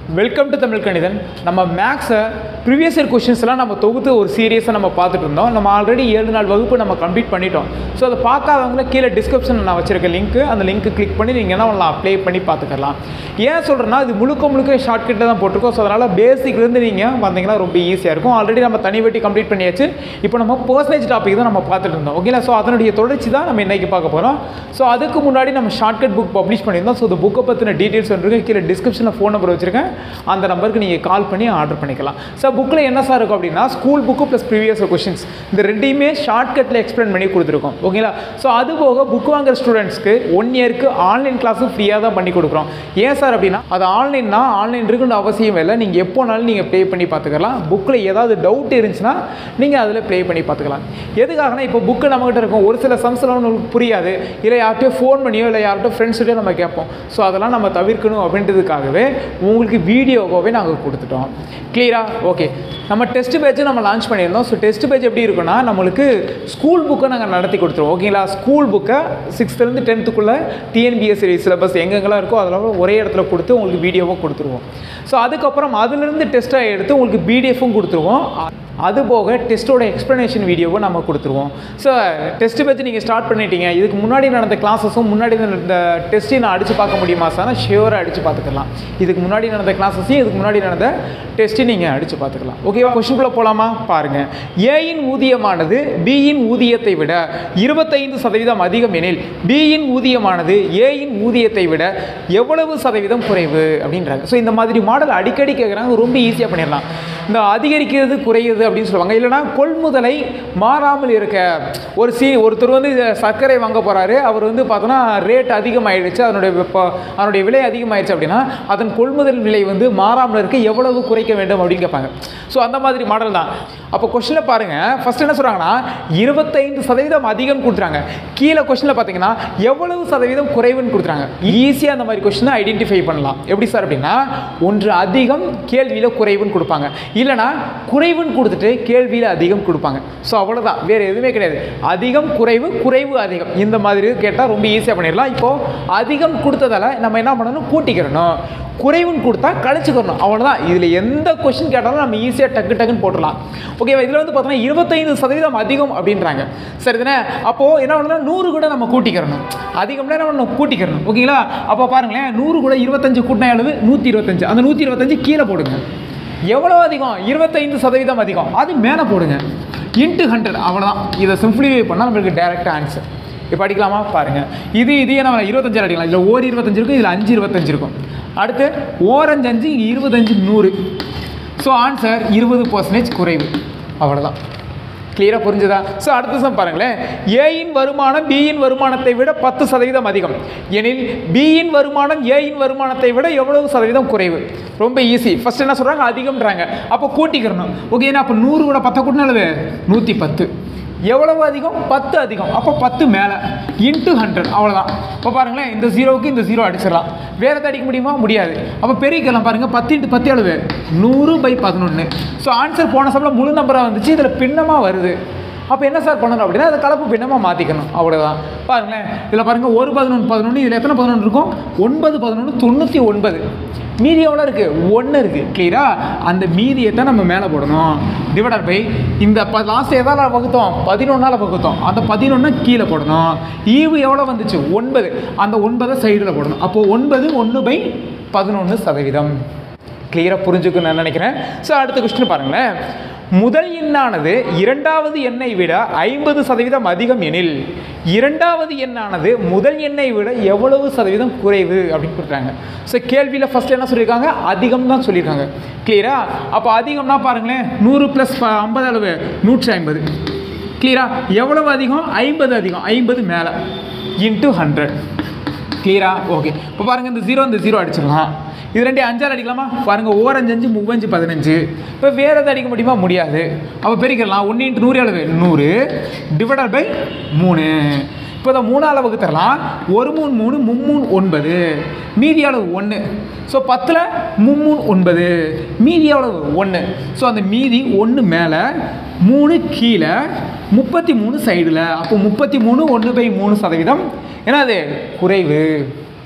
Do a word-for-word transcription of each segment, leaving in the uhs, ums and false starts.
Welcome to Tamil கணிதன். நம்ம மேக்ஸை previous year கொஷின்ஸ்லாம் நம்ம தொகுத்து ஒரு சீரியஸாக நம்ம பார்த்துட்டு இருந்தோம். நம்ம ஆல்ரெடி ஏழு நாள் வகுப்பு நம்ம கம்ப்ளீட் பண்ணிட்டோம். ஸோ அதை பார்க்காதவங்கள கீழே டிஸ்கிரிப்ஷனில் நான் வச்சிருக்க லிங்க்கு, அந்த லிங்க்கு கிளிக் பண்ணி நீங்கள் என்ன பண்ணலாம், அப்ளை பண்ணி பார்த்துக்கலாம். ஏன் சொல்கிறேன்னா இது முழுக்க முழுக்க ஷார்ட்கட்டில் தான் போட்டிருக்கோம். ஸோ அதனால் பேசிக்லேருந்து நீங்கள் வந்தீங்கன்னா ரொம்ப ஈஸியாக இருக்கும். ஆல்ரெடி நம்ம தனி வெட்டி கம்ப்ளீட் பண்ணியாச்சு. இப்போ நம்ம பர்சன்டேஜ் டாபிக் தான் நம்ம பார்த்துட்டு இருந்தோம். ஓகேங்களா? ஸோ அதனுடைய தொடர்ச்சி தான் நம்ம இன்றைக்கி பார்க்க போகிறோம். ஸோ அதுக்கு முன்னாடி நம்ம ஷார்ட்கட் புக் பப்ளிஷ் பண்ணியிருந்தோம். ஸோ இந்த புக்கை பற்றின டீட்டெயில்ஸ் வந்து கீழே டிஸ்கிரிப்ஷனில் ஃபோன் நம்பர் வச்சுருக்கேன். அந்த நம்பருக்கு நீங்கள் கால் பண்ணி ஆர்டர் பண்ணிக்கலாம். சார் புக்கில் என்ன சார் இருக்கும் அப்படின்னா school book plus previous questions இந்த ரெண்டையுமே ஷார்ட்கட்டில் எக்ஸ்பிளைன் பண்ணி கொடுத்துருக்கோம். ஓகேங்களா? ஸோ அது போக புக் வாங்குற ஸ்டூடெண்ட்ஸ்க்கு ஒன் இயருக்கு ஆன்லைன் கிளாஸும் ஃப்ரீயாக தான் பண்ணி கொடுக்குறோம். ஏன் சார் அப்படின்னா அது ஆன்லைன்னா ஆன்லைன் இருக்குன்னு அவசியம் இல்லை. நீங்கள் எப்போனாலும் நீங்கள் ப்ளே பண்ணி பார்த்துக்கலாம். புக்கில் ஏதாவது டவுட் இருந்துச்சுன்னா நீங்கள் அதில் ப்ளே பண்ணி பார்த்துக்கலாம். எதுக்காகனா இப்போ புக்கு நம்மகிட்ட இருக்கும், ஒரு சில சம்ஸ்லாம் உங்களுக்கு புரியாது, இல்லை யார்கிட்டயோ ஃபோன் பண்ணியோ இல்லை யார்கிட்ட ஃப்ரெண்ட்ஸ்கிட்டயோ நம்ம கேட்போம். ஸோ அதெல்லாம் நம்ம தவிர்க்கணும் அப்படின்றதுக்காகவே உங்களுக்கு வீடியோவாகவே நாங்கள் கொடுத்துட்டோம். கிளியரா? ஓகே. நம்ம டெஸ்ட் பேஜை நம்ம லான்ச் பண்ணியிருந்தோம். ஸோ டெஸ்ட் பேஜ் எப்படி இருக்குன்னா நம்மளுக்கு ஸ்கூல் புக்கை நாங்கள் நடத்தி கொடுத்துருவோம். ஓகேங்களா? ஸ்கூல் புக்கை சிக்ஸ்த்துலேருந்து டென்த்துக்குள்ளே டிஎன்பிஎஸ்சி சிலபஸ் எங்கெங்கெல்லாம் இருக்கோ அதெல்லாம் ஒரே இடத்துல கொடுத்து உங்களுக்கு வீடியோவும் கொடுத்துருவோம். ஸோ அதுக்கப்புறம் அதுலேருந்து டெஸ்ட்டாக எடுத்து உங்களுக்கு பிடிஎஃப்பும் கொடுத்துருவோம். அதுபோக டெஸ்ட்டோட எக்ஸ்ப்ளனேஷன் வீடியோவும் நம்ம கொடுத்துருவோம். ஸோ டெஸ்ட்டு பற்றி நீங்கள் ஸ்டார்ட் பண்ணிட்டீங்க, இதுக்கு முன்னாடி நடந்த கிளாஸஸும் முன்னாடி நடந்த டெஸ்ட்டையும் நான் அடித்து பார்க்க முடியுமா சார்? ஷியோராக அடித்து பார்த்துக்கலாம். இதுக்கு முன்னாடி நடந்த கிளாஸஸையும் இதுக்கு முன்னாடி நடந்த டெஸ்ட்டையும் நீங்கள் அடித்து பார்த்துக்கலாம். ஓகேவா? கொஸ்டின்குள்ளே போகலாமா? பாருங்கள். ஏயின் ஊதியமானது பியின் ஊதியத்தை விட இருபத்தைந்து சதவீதம் அதிகம் எனில் பியின் ஊதியமானது ஏயின் ஊதியத்தை விட எவ்வளவு சதவீதம் குறைவு அப்படின்றாங்க. ஸோ இந்த மாதிரி மாடல் அடிக்கடி கேட்குறாங்க. ரொம்ப ஈஸியாக பண்ணிடலாம். இந்த அதிகரிக்கிறது குறையுது அப்படின்னு சொல்லுவாங்க. இல்லைனா கொள்முதலை மாறாமல் இருக்க ஒரு சி ஒருத்தர் வந்து சர்க்கரை வாங்க போகிறாரு, அவர் வந்து பார்த்தோன்னா ரேட் அதிகமாகிடுச்சு, அதனுடைய அதனுடைய விலை அதிகமாகிடுச்சு அப்படின்னா அதன் கொள்முதல் விலை வந்து மாறாமல் இருக்க எவ்வளவு குறைக்க வேண்டும் அப்படின்னு கேட்பாங்க. ஸோ அந்த மாதிரி மாடல் தான். அப்போ கொஸ்டினில் பாருங்கள், ஃபஸ்ட் என்ன சொல்கிறாங்கன்னா இருபத்தைந்து சதவீதம் அதிகம் கொடுத்துறாங்க. கீழே கொஸ்டினில் பார்த்தீங்கன்னா எவ்வளவு சதவீதம் குறைவுன்னு கொடுத்துறாங்க. ஈஸியாக அந்த மாதிரி கொஸ்டினை ஐடென்டிஃபை பண்ணலாம். எப்படி சார் அப்படின்னா ஒன்று அதிகம் கேள்வியில் குறைவுன்னு கொடுப்பாங்க, இல்லைனா குறைவுன்னு கொடுத்துட்டு கேள்வியில் அதிகம் கொடுப்பாங்க. ஸோ அவ்வளோதான், வேறு எதுவுமே கிடையாது. அதிகம் குறைவு, குறைவு அதிகம், இந்த மாதிரி கேட்டால் ரொம்ப ஈஸியாக பண்ணிடலாம். இப்போது அதிகம் கொடுத்ததால் நம்ம என்ன பண்ணணும், கூட்டிக்கிறணும். குறைவுன்னு கொடுத்தா கழிச்சுக்கணும். அவ்வளோதான். இதில் எந்த கொஸ்டின் கேட்டாலும் நம்ம ஈஸியாக டக்கு டக்குன்னு போட்டுடலாம். ஓகேவா? இதில் வந்து பார்த்தோன்னா இருபத்தைந்து சதவீதம் அதிகம் அப்படின்றாங்க. சரி தானே? அப்போது என்ன பண்ணணும், நூறு கூட நம்ம கூட்டிக்கிறணும். அதிகம்னா என்ன பண்ணணும், கூட்டிக்கிறணும். ஓகேங்களா? அப்போ பாருங்களேன், நூறு கூட இருபத்தஞ்சு கூட்டினா அளவு நூற்றி இருபத்தஞ்சு. அந்த நூற்றி இருபத்தஞ்சு கீழே போடுங்க. எவ்வளோ அதிகம்? இருபத்தைந்து சதவீதம் அதிகம், அது மேலே போடுங்க. Into hundred. அவ்வளோதான். இதை சிம்பிளிஃபை பண்ணால் நம்மளுக்கு டேரெக்டாக ஆன்சர். இப்போ அடிக்கலாமா? பாருங்கள். இது இதையே நம்ம இருபத்தஞ்சு அடிக்கலாம். இதில் ஓர் இருபத்தஞ்சு இருக்கும், இதில் அஞ்சு இருபத்தஞ்சு இருக்கும். அடுத்து ஓரஞ்சு அஞ்சு, இங்கே இருபத்தஞ்சு நூறு. ஸோ ஆன்சர் இருபது பர்சன்டேஜ் குறைவு. அவ்வளோதான். கிளியராக புரிஞ்சுதா? ஸோ அடுத்த சம் பாருங்களேன். ஏயின் வருமானம் பியின் வருமானத்தை விட பத்து சதவீதம் அதிகம் எனில் பியின் வருமானம் ஏயின் வருமானத்தை விட எவ்வளவு சதவீதம் குறைவு? ரொம்ப ஈஸி. ஃபர்ஸ்ட் என்ன சொல்கிறாங்க, அதிகம்ன்றாங்க. அப்போ கூட்டிக்கிறணும். ஓகேனா? அப்போ நூறு கூட பத்தை கூட்டினாலும் நூற்றி பத்து. எவ்வளவு அதிகம்? பத்து அதிகம். அப்போ பத்து மேலே இன்ட்டு ஹண்ட்ரட். அவ்வளோதான். இப்போ பாருங்களேன், இந்த ஜீரோவுக்கு இந்த ஜீரோ அடிச்சிடலாம். வேறு எதாவது அடிக்க முடியுமா? முடியாது. அப்போ பெருக்கலாம். பாருங்கள், பத்து இன்ட்டு பத்து அளவு நூறு பை பதினொன்று. ஸோ ஆன்சர் போன சம்பளம் முழு நம்பராக வந்துச்சு, இதில் பின்னமாக வருது. அப்போ என்ன சார் பண்ணணும் அப்படின்னா அதை கலப்பு பின்னமாக மாற்றிக்கணும். அவ்வளோதான். பாருங்களேன், இதில் பாருங்கள், ஒரு பதினொன்று பதினொன்று, இதில் எத்தனை பதினொன்று இருக்கும்? ஒன்பது பதினொன்று தொண்ணூற்றி ஒன்பது. மீதி எவ்வளோ இருக்குது? ஒன்று இருக்குது. கிளியரா? அந்த மீதியை தான் நம்ம மேலே போடணும். டிவைடட் பை இந்த ப லாஸ்ட் எதால் வகுத்தோம்? பதினொன்றால் வகுத்தோம். அந்த பதினொன்று கீழே போடணும். ஈவு எவ்வளோ வந்துச்சு? ஒன்பது. அந்த ஒன்பதை சைடில் போடணும். அப்போது ஒன்பது ஒன்று பை பதினொன்று சதவீதம். கிளியராக புரிஞ்சுக்குன்னு நான் நினைக்கிறேன். ஸோ அடுத்த கொஸ்டின் பாருங்களேன். முதல் எண்ணானது இரண்டாவது எண்ணை விட ஐம்பது சதவீதம் அதிகம் எனில் இரண்டாவது எண்ணானது முதல் எண்ணை விட எவ்வளவு சதவீதம் குறைவு அப்படின்னு கொடுக்குறாங்க. ஸோ கேள்வியில் ஃபஸ்ட்டு என்ன சொல்லியிருக்காங்க? அதிகம் தான் சொல்லியிருக்காங்க. கிளியரா? அப்போ அதிகம்னா பாருங்களேன், நூறு ப்ளஸ் ஐம்பது அளவு நூற்றி ஐம்பது. கிளியரா? எவ்வளவு அதிகம்? ஐம்பது அதிகம். ஐம்பது மேலே இன்ட்டு ஹண்ட்ரட். கிளியரா? ஓகே. இப்போ பாருங்கள், இந்த ஜீரோ இந்த ஜீரோ அடிச்சிடலாம். இது ரெண்டு அஞ்சாறு அடிக்கலாமா? பாருங்கள், ஓரஞ்சு அஞ்சு மூவஞ்சு பதினஞ்சு. இப்போ வேறு எதாவது அடிக்க முடியுமா? முடியாது. அப்போ பெருக்கலாம். ஒன்று இன்ட்டு நூறு அளவு நூறு டிவைடட் பை மூணு. இப்போ இதை மூணால் வகுத்தரலாம். ஒரு மூணு மூணு மும்மூணு ஒன்பது. மீதி அளவு ஒன்று. ஸோ பத்தில் மும்மூணு ஒன்பது. மீதி அளவு ஒன்று. ஸோ அந்த மீதி ஒன்று மேலே, மூணு கீழே, முப்பத்தி மூணு சைடில். அப்போ முப்பத்தி மூணு ஒன்று பை மூணு சதவீதம். ஏன்னா அது குறைவு.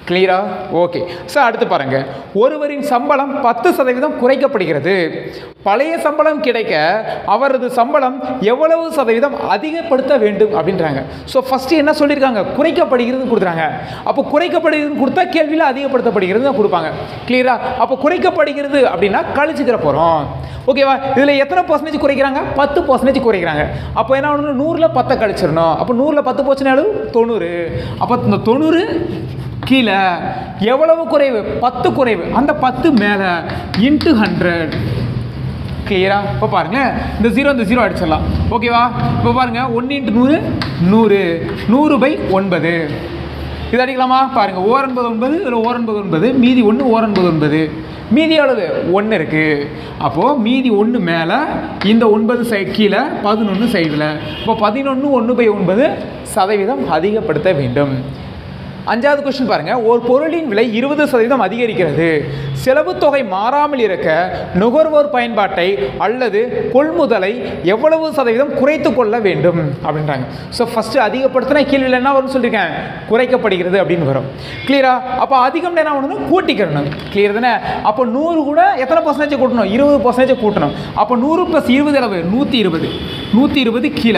கிளியரா? ஓகே. ஸோ அடுத்து பாருங்க, ஒருவரின் சம்பளம் பத்து சதவீதம் குறைக்கப்படுகிறது. பழைய சம்பளம் கிடைக்க அவரது சம்பளம் எவ்வளவு சதவீதம் அதிகப்படுத்த வேண்டும் அப்படின்றாங்க. ஸோ ஃபஸ்ட்டு என்ன சொல்லியிருக்காங்க? குறைக்கப்படுகிறது கொடுக்குறாங்க. அப்போ குறைக்கப்படுகிறது கொடுத்தா கேள்வியில் அதிகப்படுத்தப்படுகிறது தான் கொடுப்பாங்க. கிளியரா? அப்போ குறைக்கப்படுகிறது அப்படின்னா கழிச்சுக்கிற போகிறோம். ஓகேவா? இதில் எத்தனை பர்சன்டேஜ் குறைக்கிறாங்க? பத்து பர்சன்டேஜ் குறைக்கிறாங்க. அப்போ என்ன பண்ணணும்? நூறில் பத்தை கழிச்சிடணும். அப்போ நூறில் பத்து போச்சுன்னா தொண்ணூறு. அப்போ இந்த தொண்ணூறு கீழே எவ்வளவு குறைவு? பத்து குறைவு. அந்த பத்து மேலே இன்ட்டு ஹண்ட்ரட். கிளியரா? இப்போ பாருங்க, இந்த ஜீரோ இந்த ஜீரோ அடிச்சிடலாம். ஓகேவா? இப்போ பாருங்க, ஒன்று இன்ட்டு நூறு நூறு. நூறு பை ஒன்பது. இது அடிக்கலாமா? பாருங்க, ஓர் என்பது ஒன்பது, இதில் ஓர் என்பது ஒன்பது, மீதி ஒன்று, ஓர் என்பது ஒன்பது, மீதி எவ்வளவு? ஒன்று இருக்குது. அப்போது மீதி ஒன்று மேலே, இந்த ஒன்பது சைடு கீழே, பதினொன்று சைடில். இப்போ பதினொன்று ஒன்று பை ஒன்பது சதவீதம் அதிகப்படுத்த வேண்டும். அஞ்சாவது கொஸ்டின் பாருங்க, ஒரு பொருளின் விலை இருபது சதவீதம் அதிகரிக்கிறது. செலவு தொகை மாறாமல் இருக்க நுகர்வோர் பயன்பாட்டை அல்லது கொள்முதலை எவ்வளவு சதவீதம் குறைத்து கொள்ள வேண்டும் அப்படின்றாங்க. ஸோ ஃபஸ்ட்டு அதிகப்படுத்தினா கீழே என்ன வரும்னு சொல்லியிருக்கேன்? குறைக்கப்படுகிறது அப்படின்னு வரும். கிளியரா? அப்போ அதிகம் என்ன பண்ணணும்? கூட்டிக்கிறணும். கிளியர் தானே? அப்போ நூறு கூட எத்தனை பர்சன்டேஜ் கூட்டணும்? இருபது பர்சன்டேஜ் கூட்டணும். அப்போ நூறு ப்ளஸ் இருபது அளவு நூற்றி இருபது. நூற்றி இருபது கீழே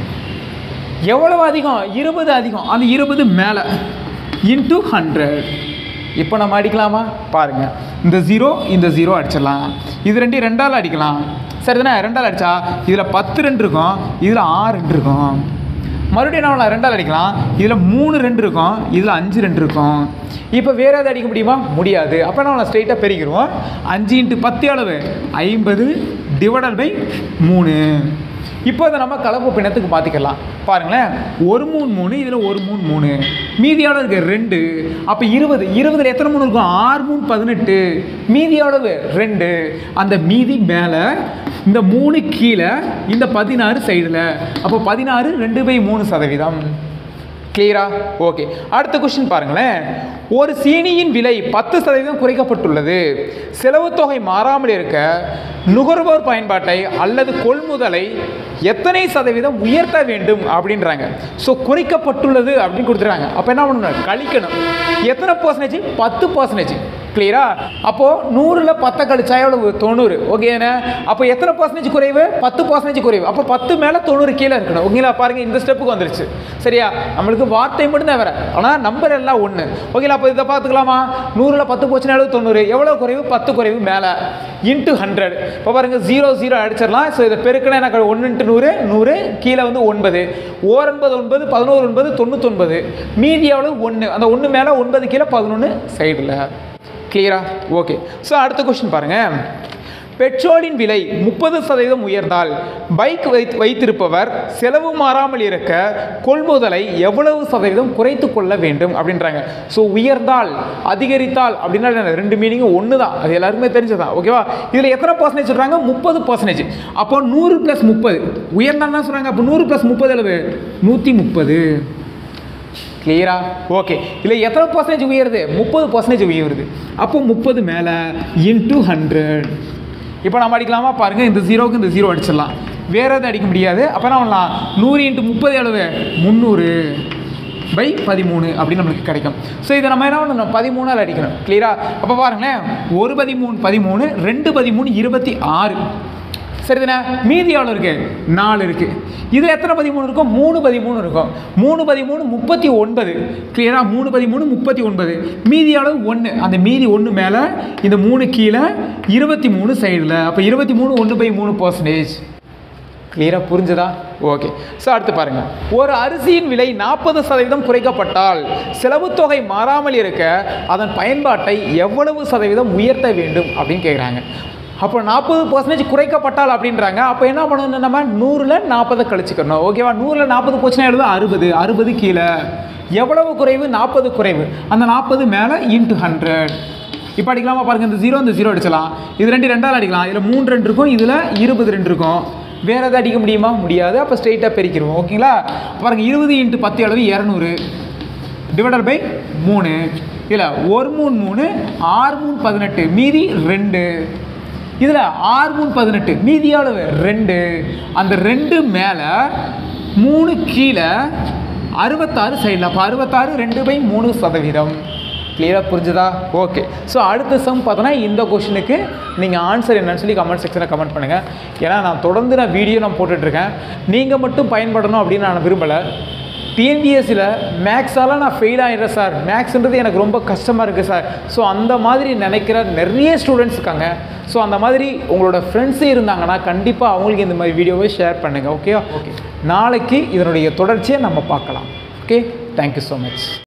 எவ்வளவு அதிகம்? இருபது அதிகம். அந்த இருபது மேலே இன்ட்டு ஹண்ட்ரட். இப்போ நம்ம அடிக்கலாமா? பாருங்கள், இந்த ஜீரோ இந்த ஜீரோ அடிச்சிடலாம். இது ரெண்டு ரெண்டால் அடிக்கலாம். சரி தானே? ரெண்டால் அடித்தா இதில் பத்து ரெண்டு இருக்கும், இதில் ஆறு ரெண்டு இருக்கும். மறுபடியும் என்ன பண்ணலாம்? ரெண்டால் அடிக்கலாம். இதில் மூணு ரெண்டு இருக்கும், இதில் அஞ்சு ரெண்டு இருக்கும். இப்போ வேறு எதாவது அடிக்க முடியுமா? முடியாது. அப்போ என்ன ஸ்ட்ரெயிட்டாக பெருக்கிடுவோம். அஞ்சு இன்ட்டு பத்து அளவு ஐம்பது டிவைடட் பை மூணு. இப்போ அதை நம்ம கலப்பு பின்னத்துக்கு மாற்றிக்கலாம். பாருங்களேன், ஒரு மூணு மூணு, இதில் ஒரு மூணு மூணு, மீதியோட இருக்கு ரெண்டு. அப்போ இருபது. இருபதில் எத்தனை மூணு இருக்கும்? ஆறு மூணு பதினெட்டு, மீதியோடவு ரெண்டு. அந்த மீதி மேலே, இந்த மூணு கீழே, இந்த பதினாறு சைடில். அப்போ பதினாறு ரெண்டு பை மூணு சதவீதம். கிளியரா? ஓகே. அடுத்த கொஸ்டின் பாருங்களேன், ஒரு சீனியின் விலை பத்து சதவீதம் குறைக்கப்பட்டுள்ளது. செலவு தொகை மாறாமல் இருக்க நுகர்வோர் பயன்பாட்டை அல்லது கொள்முதலை எத்தனை சதவீதம் உயர்த்த வேண்டும் அப்படின்றாங்க. ஸோ குறைக்கப்பட்டுள்ளது அப்படின்னு கொடுத்துறாங்க. அப்போ என்ன பண்ணணும்? கழிக்கணும். எத்தனை பர்சன்டேஜ்? பத்து பர்சன்டேஜ். கிளியரா? அப்போது நூறில் பத்தை கழிச்சா எவ்வளவு? தொண்ணூறு. ஓகேண்ணே? அப்போ எத்தனை பர்சன்டேஜ் குறைவு? பத்து பர்சன்டேஜ் குறைவு. அப்போ பத்து மேலே தொண்ணூறு கீழே இருக்கணும். ஓகேங்களா? பாருங்கள், இந்த ஸ்டெப்புக்கு வந்துருச்சு. சரியா? நம்மளுக்கு வார்த்தை மட்டும்தான் வேறு, ஆனால் நம்பர் எல்லாம் ஒன்று. ஓகேங்களா? அப்போ இதை பார்த்துக்கலாமா? நூறில் பத்து போச்சுன்னா எவ்வளவு? தொண்ணூறு. எவ்வளோ குறைவு? பத்து குறைவு மேலே இன்ட்டு ஹண்ட்ரட். இப்போ பாருங்கள், ஜீரோ ஜீரோ அடிச்சிடலாம். ஸோ இதை பெருக்கினா எனக்கு ஒன்று இன்ட்டு நூறு நூறு, கீழே வந்து ஒன்பது, ஓர் ஒன்பது ஒன்பது, பதினோரு ஒன்பது தொண்ணூத்தொன்பது, மீதி எவ்வளவு? ஒன்று. அந்த ஒன்று மேலே ஒன்பது கீழே பதினொன்று சைடில். கிளியரா? ஓகே. ஸோ அடுத்த கொஸ்டின் பாருங்கள், பெட்ரோலின் விலை முப்பது சதவீதம் உயர்ந்தால் பைக் வைத்து வைத்திருப்பவர் செலவு மாறாமல் இருக்க கொள்முதலை எவ்வளவு சதவீதம் குறைத்து கொள்ள வேண்டும் அப்படின்றாங்க. ஸோ உயர்ந்தால் அதிகரித்தால் அப்படின்னா ரெண்டு மீனிங்கும் ஒன்று தான், அது எல்லாருக்குமே தெரிஞ்சதான். ஓகேவா? இதில் எத்தனை பர்சன்டேஜ் சொல்கிறாங்க? முப்பது பர்சன்டேஜ். அப்போ நூறு ப்ளஸ் முப்பது உயர்ந்தால் தான் சொல்கிறாங்க. அப்போ நூறு ப்ளஸ் முப்பது அளவு நூற்றி முப்பது. கிளியரா? ஓகே. இல்லை எத்தனை பர்சன்டேஜ் உயருது? முப்பது பர்சன்டேஜ் உயருது. அப்போ முப்பது மேலே இன்ட்டு ஹண்ட்ரட். இப்போ நம்ம அடிக்கலாமா? பாருங்கள், இந்த ஜீரோவுக்கு இந்த ஜீரோ அடிச்சிடலாம். வேறு எதுவும் அடிக்க முடியாது. அப்போ என்ன பண்ணலாம்? நூறு இன்ட்டு முப்பது எவ்வளவு? முந்நூறு பை பதிமூணு அப்படின்னு நம்மளுக்கு கிடைக்கும். ஸோ இதை நம்ம என்ன பண்ணணும்? பதிமூணால் அடிக்கணும். கிளியரா? அப்போ பாருங்களேன், ஒரு பதிமூணு பதிமூணு, ரெண்டு பதிமூணு இருபத்தி ஆறு. சரிதானே? மீதி எவ்வளோ இருக்குது? நாலு இருக்குது. இதில் எத்தனை பதிமூணு இருக்கும்? மூணு பதிமூணு இருக்கும். மூணு பதிமூணு முப்பத்தி ஒன்பது. கிளியரா? மூணு பதிமூணு முப்பத்தி ஒன்பது, மீதி அளவு ஒன்று. அந்த மீதி ஒன்று மேலே, இந்த மூணு கீழே, இருபத்தி மூணு சைடில். அப்போ இருபத்தி மூணு ஒன்று பை மூணு பர்சன்டேஜ். கிளியராக புரிஞ்சுதா? ஓகே. ஸோ அடுத்து பாருங்கள், ஒரு அரிசியின் விலை நாற்பது சதவீதம் குறைக்கப்பட்டால் செலவு தொகை மாறாமல் இருக்க அதன் பயன்பாட்டை எவ்வளவு சதவீதம் உயர்த்த வேண்டும் அப்படின்னு கேட்குறாங்க. அப்போ நாற்பது பர்சன்டேஜ் குறைக்கப்பட்டால் அப்படின்றாங்க. அப்போ என்ன பண்ணணும்? நம்ம நூறில் நாற்பதை கழிச்சுக்கணும். ஓகேவா? நூறில் நாற்பது போச்சுன்னா எழுது அறுபது. அறுபது கீழே எவ்வளவு குறைவு? நாற்பது குறைவு. அந்த நாற்பது மேலே இன்ட்டு ஹண்ட்ரட். இப்போ அடிக்கலாமா? பாருங்கள், இந்த ஜீரோ இந்த ஜீரோ அடிச்சலாம். இது ரெண்டு ரெண்டால் அடிக்கலாம். இதில் மூணு ரெண்டு இருக்கும், இதில் இருபது ரெண்டு இருக்கும். வேறு எதாவது அடிக்க முடியுமா? முடியாது. அப்போ ஸ்ட்ரெயிட்டாக பெருக்கிடுவோம். ஓகேங்களா? பாருங்கள், இருபது இன்ட்டு பத்து அளவு இரநூறு டிவைடட் பை மூணு. இதில் ஒரு மூணு மூணு, ஆறு மூணு பதினெட்டு, மீதி ரெண்டு. இதில் ஆறு மூணு பதினெட்டு, மீதி எவ்வளவு? ரெண்டு. அந்த ரெண்டு மேலே மூணு கீழே அறுபத்தாறு சைடில். அப்போ அறுபத்தாறு ரெண்டு பை மூணு சதவீதம். கிளியராக புரிஞ்சுதா? ஓகே. ஸோ அடுத்த சம் பார்த்தோன்னா இந்த கொஷனுக்கு நீங்கள் ஆன்சர் என்னன்னு சொல்லி கமெண்ட் செக்ஷனில் கமெண்ட் பண்ணுங்கள். ஏன்னா நான் தொடர்ந்து நான் வீடியோ நான் போட்டுட்ருக்கேன். நீங்கள் மட்டும் பயன்படணும் அப்படின்னு நான் விரும்பலை. டிஎன்பிஎஸ்சியில் மேக்ஸால் நான் ஃபெயில் ஆகிடுறேன் சார், மேக்ஸ்ன்றது எனக்கு ரொம்ப கஷ்டமாக இருக்குது சார். ஸோ அந்த மாதிரி நினைக்கிற நிறைய ஸ்டூடெண்ட்ஸ் இருக்காங்க. ஸோ அந்த மாதிரி உங்களோட ஃப்ரெண்ட்ஸே இருந்தாங்கன்னா கண்டிப்பாக அவங்களுக்கு இந்த மாதிரி வீடியோவை ஷேர் பண்ணுங்கள். ஓகே ஓகே நாளைக்கு இதனுடைய தொடர்ச்சியை நம்ம பார்க்கலாம். Okay, thank you so much.